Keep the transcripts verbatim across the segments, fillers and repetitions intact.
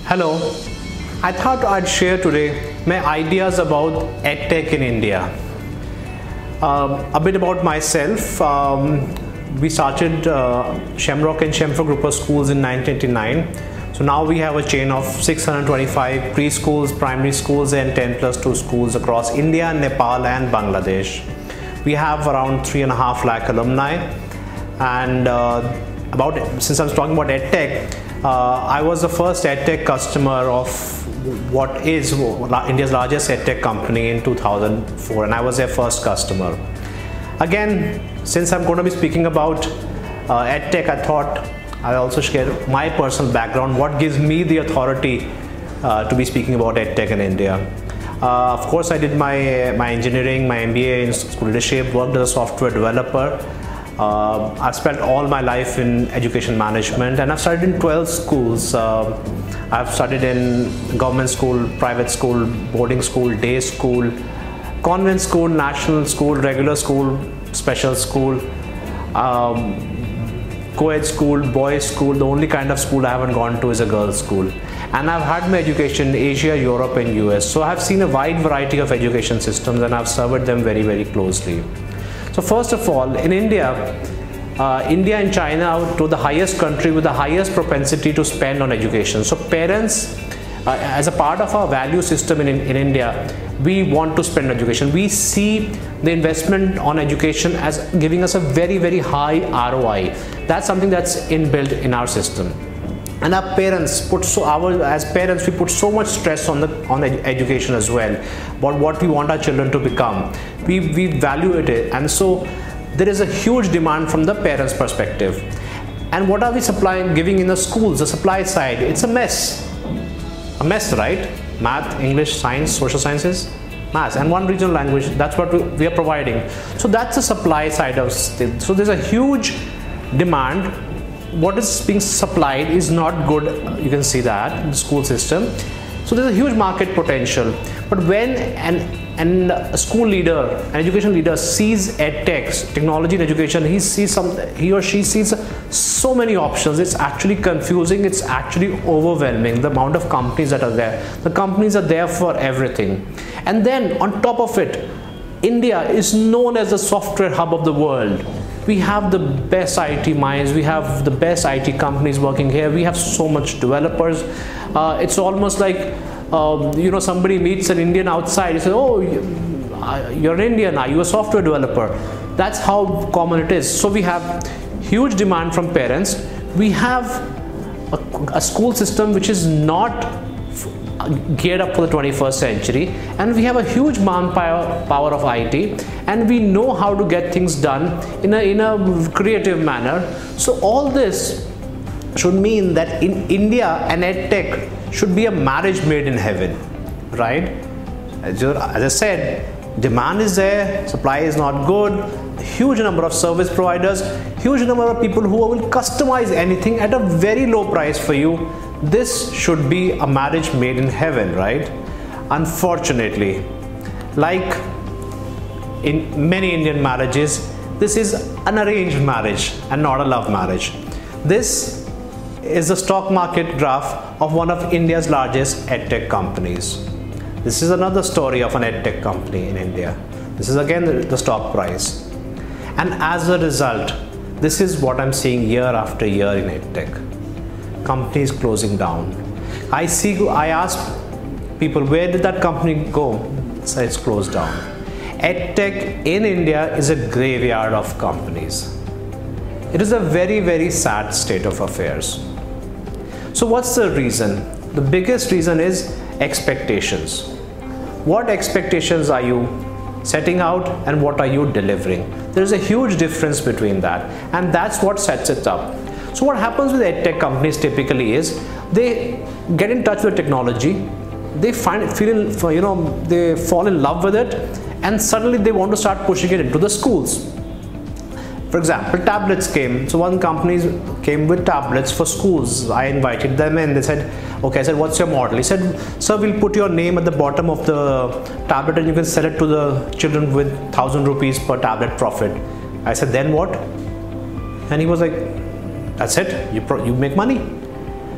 Hello, I thought I'd share today my ideas about EdTech in India. Um, a bit about myself. Um, we started uh, Shamrock and Shamrock Group of Schools in nineteen eighty-nine. So now we have a chain of six hundred twenty-five preschools, primary schools and ten plus two schools across India, Nepal and Bangladesh. We have around three and a half lakh alumni, and uh, about since I was talking about EdTech, uh, I was the first EdTech customer of what is India's largest EdTech company in two thousand four, and I was their first customer. Again, since I'm going to be speaking about uh, EdTech, I thought I'll also share my personal background, what gives me the authority uh, to be speaking about EdTech in India. Uh, of course, I did my, my engineering, my M B A in school leadership, worked as a software developer. Uh, I've spent all my life in education management, and I've studied in twelve schools. Uh, I've studied in government school, private school, boarding school, day school, convent school, national school, regular school, special school, um, co-ed school, boys school. The only kind of school I haven't gone to is a girls' school. And I've had my education in Asia, Europe and U S. So I've seen a wide variety of education systems, and I've surveyed them very, very closely. So first of all, in India, uh, India and China to the highest country with the highest propensity to spend on education. So parents, uh, as a part of our value system in, in India, we want to spend on education. We see the investment on education as giving us a very, very high R O I. That's something that's inbuilt in our system. And our parents put so our as parents we put so much stress on the on ed education as well, about what we want our children to become. We we value it, and so there is a huge demand from the parents' perspective. And what are we supplying, giving in the schools? The supply side, it's a mess, a mess, right? Math, English, science, social sciences, maths, and one regional language. That's what we, we are providing. So that's the supply side of it. So there's a huge demand. What is being supplied is not good. You can see that in the school system. So there's a huge market potential. But when an, an a school leader, an education leader sees EdTech, technology in education, he sees some, he or she sees so many options. It's actually confusing. It's actually overwhelming, the amount of companies that are there. The companies are there for everything. And then on top of it, India is known as the software hub of the world. We have the best I T minds, we have the best I T companies working here, we have so much developers. Uh, it's almost like, um, you know, somebody meets an Indian outside, you say, oh, you're an Indian, are you a software developer? That's how common it is. So we have huge demand from parents. We have a, a school system which is not geared up for the twenty-first century, and we have a huge manpower power of I T, and we know how to get things done in a, in a creative manner. So all this should mean that in India, an EdTech should be a marriage made in heaven, right? As, as I said, demand is there, supply is not good, huge number of service providers, huge number of people who will customize anything at a very low price for you. This should be a marriage made in heaven, right? Unfortunately, like in many Indian marriages, this is an arranged marriage and not a love marriage. This is the stock market graph of one of India's largest EdTech companies. This is another story of an EdTech company in India. This is again the stock price. And as a result, this is what I'm seeing year after year in EdTech. Companies closing down. I see, I ask people, where did that company go? So it's closed down. EdTech in India is a graveyard of companies. It is a very, very sad state of affairs. So what's the reason? The biggest reason is expectations. What expectations are you setting out and what are you delivering? There is a huge difference between that, and that's what sets it up. So what happens with EdTech companies typically is they get in touch with technology, they find feel you know they fall in love with it, and suddenly they want to start pushing it into the schools. For example, tablets came. So one company came with tablets for schools. I invited them in. They said, okay, I said, what's your model? He said, sir, we'll put your name at the bottom of the tablet and you can sell it to the children with thousand rupees per tablet profit. I said, then what? And he was like, that's it, you, pro you make money.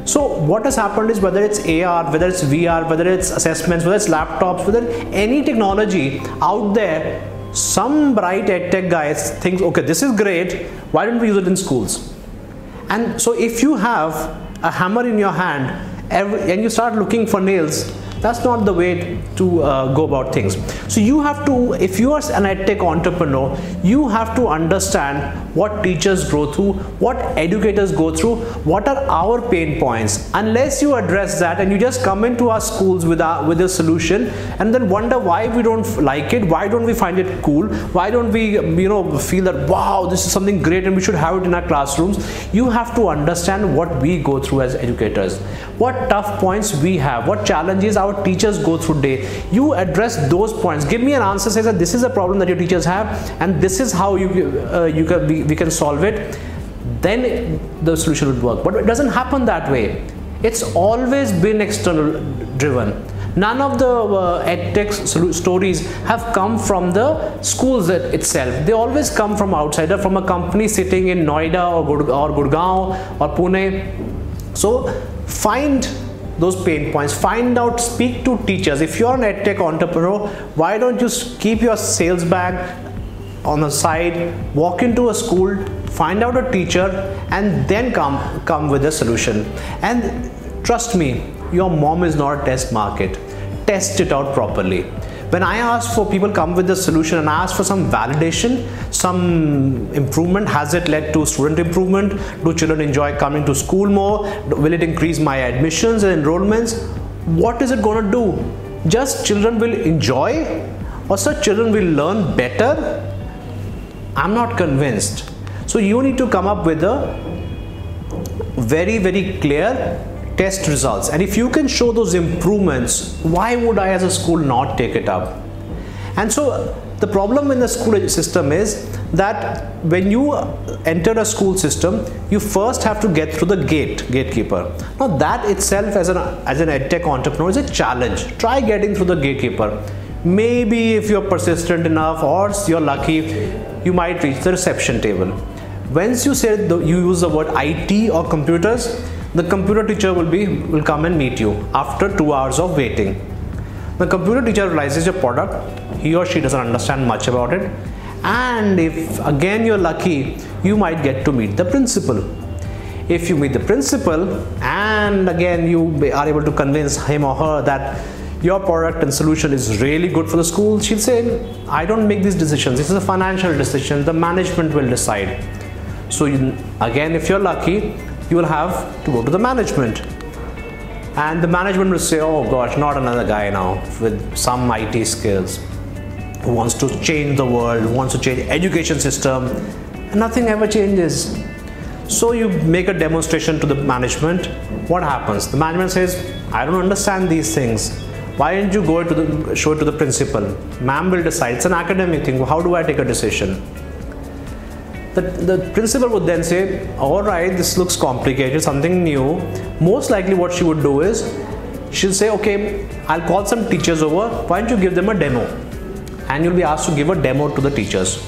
So what has happened is, whether it's A R, whether it's V R, whether it's assessments, whether it's laptops, whether any technology out there, some bright edtech guys thinks, okay, this is great, why don't we use it in schools? And so if you have a hammer in your hand every, and you start looking for nails, that's not the way to uh, go about things. So you have to, if you are an edtech entrepreneur, you have to understand what teachers go through, what educators go through, what are our pain points. Unless you address that and you just come into our schools with a, with a solution and then wonder why we don't like it, why don't we find it cool, why don't we you know feel that wow, this is something great and we should have it in our classrooms. You have to understand what we go through as educators, what tough points we have, what challenges our teachers go through day. You address those points. Give me an answer, says that this is a problem that your teachers have and this is how you uh, you can we, we can solve it. Then the solution would work. But it doesn't happen that way. It's always been external driven. None of the uh, edtech stories have come from the schools itself. They always come from outside, from a company sitting in Noida or, Gud or Gurgaon or Pune. So find those pain points, find out, speak to teachers. If you're an edtech entrepreneur, why don't you keep your sales bag on the side, walk into a school, find out a teacher, and then come come with a solution. And trust me, your mom is not a test market. Test it out properly. When I ask for people come with a solution and I ask for some validation, some improvement, has it led to student improvement? Do children enjoy coming to school more? Will it increase my admissions and enrollments? What is it going to do? Just children will enjoy, or such children will learn better? I'm not convinced. So you need to come up with a very, very clear test results, and if you can show those improvements, why would I as a school not take it up? And so the problem in the school system is that when you enter a school system, you first have to get through the gate gatekeeper. Now that itself as an as an edtech entrepreneur is a challenge. Try getting through the gatekeeper. Maybe if you're persistent enough or you're lucky, you might reach the reception table. Once you say the, you use the word I T or computers, the computer teacher will be will come and meet you after two hours of waiting. The computer teacher realizes your product, he or she doesn't understand much about it, and if again you're lucky, you might get to meet the principal. If you meet the principal and again you are able to convince him or her that your product and solution is really good for the school, she'll say, I don't make these decisions, this is a financial decision, the management will decide. So you, again, if you're lucky, you will have to go to the management, and the management will say, oh gosh, not another guy now with some I T skills who wants to change the world, who wants to change education system, and nothing ever changes. So you make a demonstration to the management. What happens? The management says, I don't understand these things. Why don't you go to the show it to the principal? Ma'am will decide. It's an academic thing. How do I take a decision? The, the principal would then say, all right, this looks complicated, something new. Most likely what she would do is, she'll say, okay, I'll call some teachers over, why don't you give them a demo? And you'll be asked to give a demo to the teachers.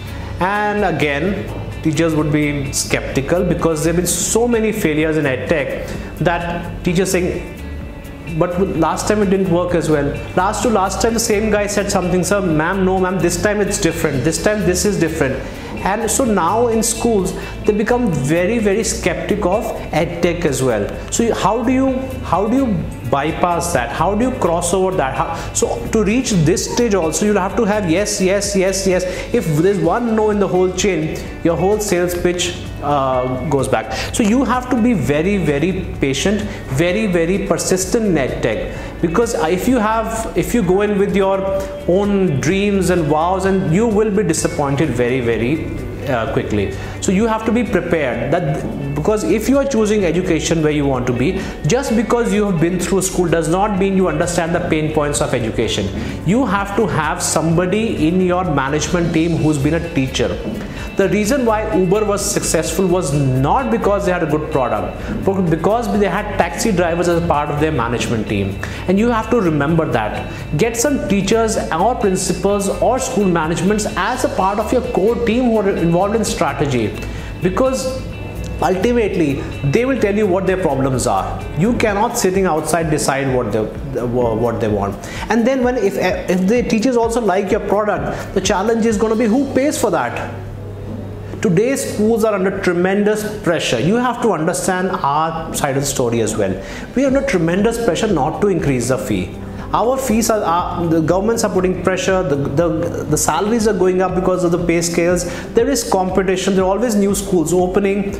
And again, teachers would be skeptical because there have been so many failures in edtech that teachers saying, but last time it didn't work as well. Last to last time the same guy said something, sir, ma'am, no ma'am, this time it's different, this time this is different. And so now in schools they become very very skeptic of edtech as well. So how do you how do you bypass that? How do you cross over that? How, so to reach this stage also you'll have to have yes, yes, yes, yes. If there's one no in the whole chain, your whole sales pitch uh, goes back. So you have to be very very patient, very very persistent in edtech, because if you have if you go in with your own dreams and vows, and you will be disappointed very very uh, quickly. So you have to be prepared that, because if you are choosing education where you want to be, just because you have been through school does not mean you understand the pain points of education. You have to have somebody in your management team who's been a teacher. The reason why Uber was successful was not because they had a good product, but because they had taxi drivers as a part of their management team. And you have to remember that. Get some teachers or principals or school managements as a part of your core team who are involved in strategy, because ultimately they will tell you what their problems are. You cannot sitting outside decide what they what they want. And then when if if the teachers also like your product, the challenge is going to be who pays for that. Today's schools are under tremendous pressure. You have to understand our side of the story as well. We are under tremendous pressure not to increase the fee. Our fees are, are the governments are putting pressure, the, the the salaries are going up because of the pay scales. There is competition, there are always new schools opening.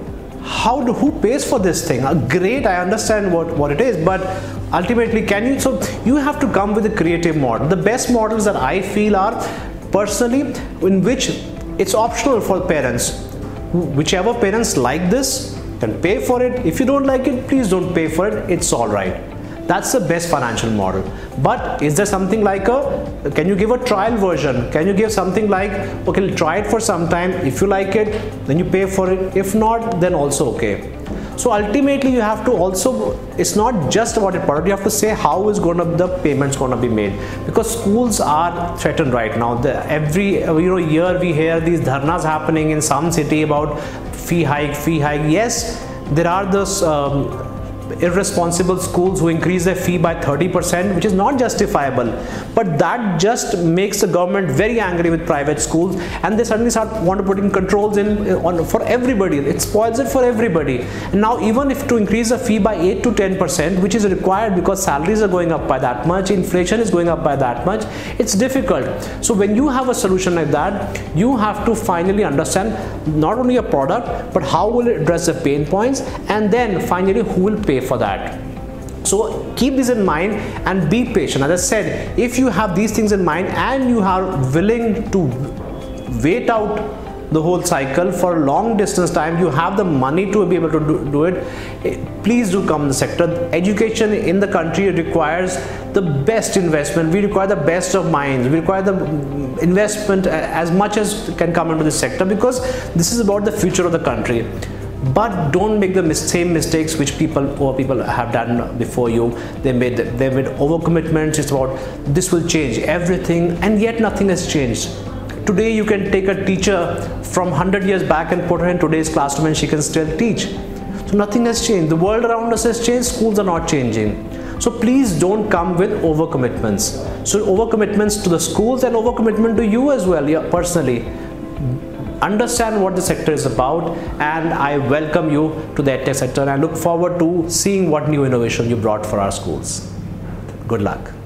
How do, who pays for this thing? Uh, great, I understand what, what it is, but ultimately can you, so you have to come with a creative model. The best models that I feel are personally in which it's optional for parents. Whichever parents like this can pay for it. If you don't like it, please don't pay for it, it's all right. That's the best financial model. But is there something like a, can you give a trial version? Can you give something like, okay, try it for some time. If you like it, then you pay for it. If not, then also okay. So ultimately you have to also, it's not just about the product, you have to say how is going to, the payments going to be made. Because schools are threatened right now. The, every you know year we hear these dharnas happening in some city about fee hike, fee hike. Yes, there are those um, irresponsible schools who increase their fee by thirty percent, which is not justifiable, but that just makes the government very angry with private schools, and they suddenly start want to put in controls in on for everybody. It spoils it for everybody. And now even if to increase the fee by eight to ten percent, which is required because salaries are going up by that much, inflation is going up by that much, it's difficult. So when you have a solution like that, you have to finally understand not only a product, but how will it address the pain points, and then finally who will pay for that. So keep this in mind and be patient. As I said, if you have these things in mind and you are willing to wait out the whole cycle for a long distance time, you have the money to be able to do, do it, please do come in the sector. Education in the country requires the best investment. We require the best of minds. We require the investment as much as can come into this sector, because this is about the future of the country. But don't make the mis same mistakes which people or people have done before you. They made they made overcommitments. It's about this will change everything, and yet nothing has changed. Today you can take a teacher from one hundred years back and put her in today's classroom and she can still teach. So nothing has changed. The world around us has changed. Schools are not changing. So please don't come with overcommitments. So overcommitments to the schools and overcommitment to you as well, yeah, personally. Understand what the sector is about, and I welcome you to the EdTech sector, and I look forward to seeing what new innovation you brought for our schools. Good luck.